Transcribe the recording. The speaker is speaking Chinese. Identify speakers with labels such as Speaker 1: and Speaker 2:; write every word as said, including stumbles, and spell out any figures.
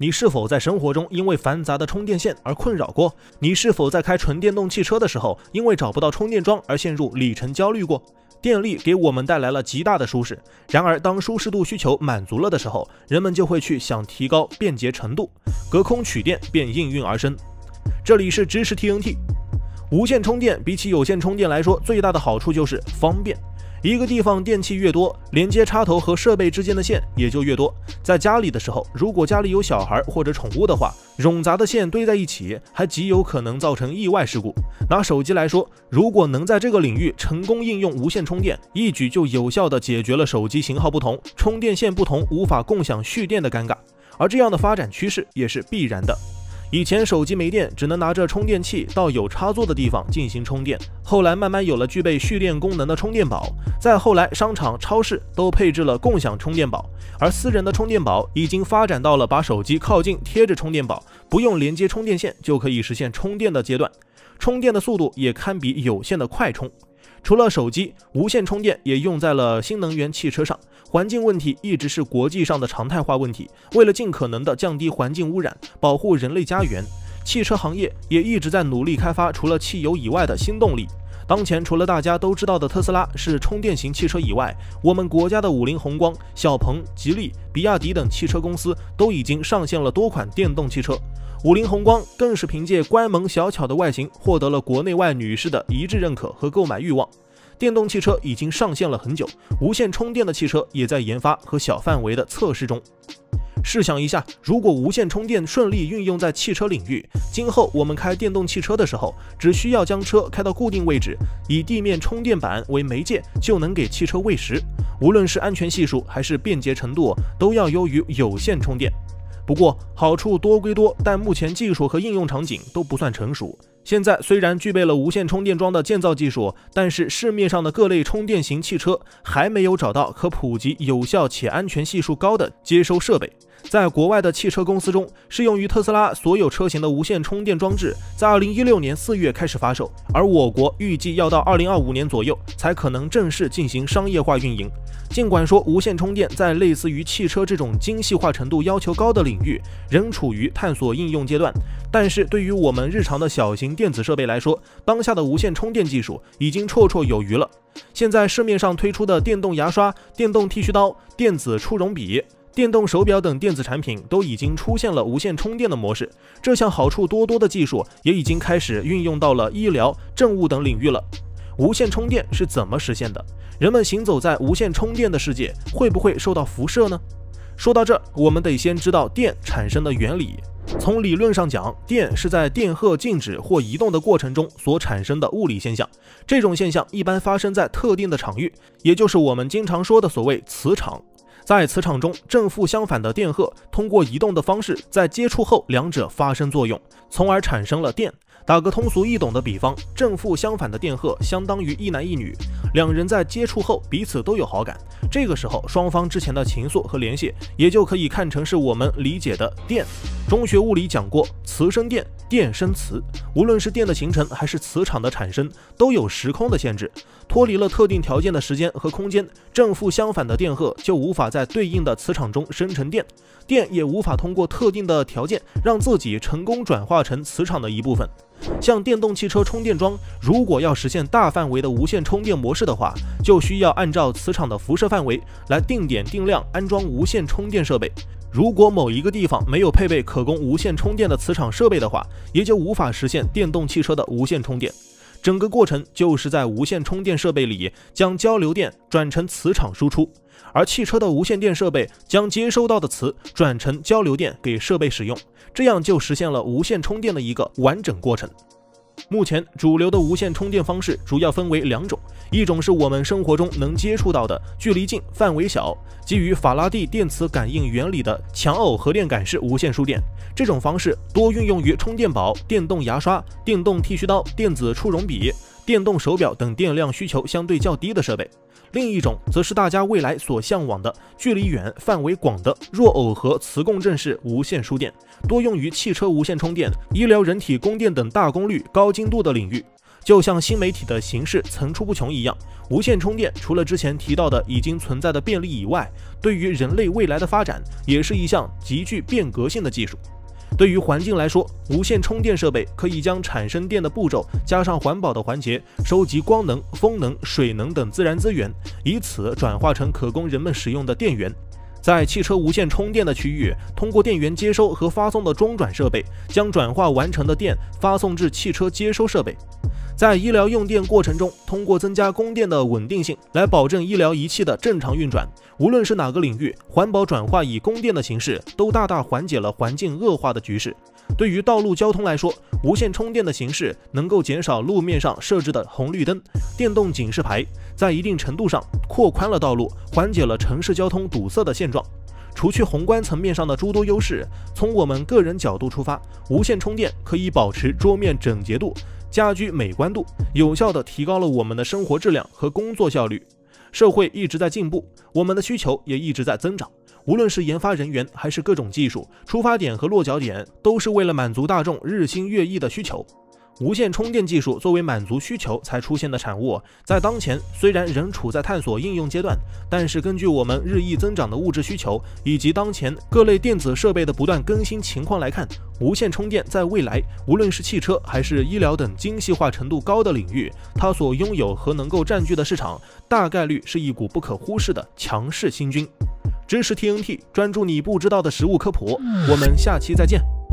Speaker 1: 你是否在生活中因为繁杂的充电线而困扰过？你是否在开纯电动汽车的时候，因为找不到充电桩而陷入里程焦虑过？电力给我们带来了极大的舒适，然而当舒适度需求满足了的时候，人们就会去想提高便捷程度，隔空取电便应运而生。这里是知识 T N T。 无线充电比起有线充电来说，最大的好处就是方便。一个地方电器越多，连接插头和设备之间的线也就越多。在家里的时候，如果家里有小孩或者宠物的话，冗杂的线堆在一起，还极有可能造成意外事故。拿手机来说，如果能在这个领域成功应用无线充电，一举就有效地解决了手机型号不同、充电线不同无法共享蓄电的尴尬。而这样的发展趋势也是必然的。以前手机没电，只能拿着充电器到有插座的地方进行充电，后来慢慢有了具备蓄电功能的充电宝，再后来商场、超市都配置了共享充电宝，而私人的充电宝已经发展到了把手机靠近贴着充电宝，不用连接充电线就可以实现充电的阶段，充电的速度也堪比有线的快充。除了手机，无线充电也用在了新能源汽车上。环境问题一直是国际上的常态化问题，为了尽可能的降低环境污染，保护人类家园，汽车行业也一直在努力开发除了汽油以外的新动力。当前除了大家都知道的特斯拉是充电型汽车以外，我们国家的五菱宏光、小鹏、吉利、比亚迪等汽车公司都已经上线了多款电动汽车。五菱宏光更是凭借乖萌小巧的外形，获得了国内外女士的一致认可和购买欲望。电动汽车已经上线了很久，无线充电的汽车也在研发和小范围的测试中。试想一下，如果无线充电顺利运用在汽车领域，今后我们开电动汽车的时候，只需要将车开到固定位置，以地面充电板为媒介，就能给汽车喂食。无论是安全系数还是便捷程度，都要优于有线充电。不过好处多归多，但目前技术和应用场景都不算成熟。现在虽然具备了无线充电桩的建造技术，但是市面上的各类充电型汽车还没有找到可普及有效且安全系数高的接收设备。在国外的汽车公司中，适用于特斯拉所有车型的无线充电装置在二零一六年四月开始发售，而我国预计要到二零二五年左右才可能正式进行商业化运营。尽管说无线充电在类似于汽车这种精细化程度要求高的领域仍处于探索应用阶段，但是对于我们日常的小型电子设备来说，当下的无线充电技术已经绰绰有余了。现在市面上推出的电动牙刷、电动剃须刀、电子触绒笔、电动手表等电子产品都已经出现了无线充电的模式，这项好处多多的技术也已经开始运用到了医疗、政务等领域了。无线充电是怎么实现的？人们行走在无线充电的世界，会不会受到辐射呢？说到这儿，我们得先知道电产生的原理。从理论上讲，电是在电荷静止或移动的过程中所产生的物理现象，这种现象一般发生在特定的场域，也就是我们经常说的所谓磁场。在磁场中，正负相反的电荷通过移动的方式在接触后两者发生作用，从而产生了电。打个通俗易懂的比方，正负相反的电荷相当于一男一女，两人在接触后彼此都有好感，这个时候双方之前的情愫和联系也就可以看成是我们理解的电。中学物理讲过，磁生电，电生磁，无论是电的形成还是磁场的产生，都有时空的限制，脱离了特定条件的时间和空间，正负相反的电荷就无法在对应的磁场中生成电，电也无法通过特定的条件让自己成功转化成磁场的一部分。像电动汽车充电桩，如果要实现大范围的无线充电模式的话，就需要按照磁场的辐射范围来定点定量安装无线充电设备。如果某一个地方没有配备可供无线充电的磁场设备的话，也就无法实现电动汽车的无线充电。整个过程就是在无线充电设备里将交流电转成磁场输出，而汽车的无线电设备将接收到的磁转成交流电给设备使用，这样就实现了无线充电的一个完整过程。目前主流的无线充电方式主要分为两种，一种是我们生活中能接触到的，距离近、范围小，基于法拉第电磁感应原理的强耦合电感式无线输电，这种方式多运用于充电宝、电动牙刷、电动剃须刀、电子触绒笔、电动手表等电量需求相对较低的设备。另一种则是大家未来所向往的距离远、范围广的弱耦合磁共振式无线输电，多用于汽车无线充电、医疗人体供电等大功率、高精度的领域。 就像新媒体的形式层出不穷一样，无线充电除了之前提到的已经存在的便利以外，对于人类未来的发展也是一项极具变革性的技术。对于环境来说，无线充电设备可以将产生电的步骤加上环保的环节，收集光能、风能、水能等自然资源，以此转化成可供人们使用的电源。在汽车无线充电的区域，通过电源接收和发送的中转设备，将转化完成的电发送至汽车接收设备。在医疗用电过程中，通过增加供电的稳定性，来保证医疗仪器的正常运转。无论是哪个领域，环保转化以供电的形式，都大大缓解了环境恶化的局势。对于道路交通来说，无线充电的形式能够减少路面上设置的红绿灯、电动警示牌，在一定程度上扩宽了道路，缓解了城市交通堵塞的现状。除去宏观层面上的诸多优势，从我们个人角度出发，无线充电可以保持桌面整洁度，家居美观度，有效地提高了我们的生活质量和工作效率。社会一直在进步，我们的需求也一直在增长。无论是研发人员还是各种技术，出发点和落脚点都是为了满足大众日新月异的需求。无线充电技术作为满足需求才出现的产物，在当前虽然仍处在探索应用阶段，但是根据我们日益增长的物质需求以及当前各类电子设备的不断更新情况来看，无线充电在未来无论是汽车还是医疗等精细化程度高的领域，它所拥有和能够占据的市场，大概率是一股不可忽视的强势新军。知识 T N T， 专注你不知道的实物科普，我们下期再见。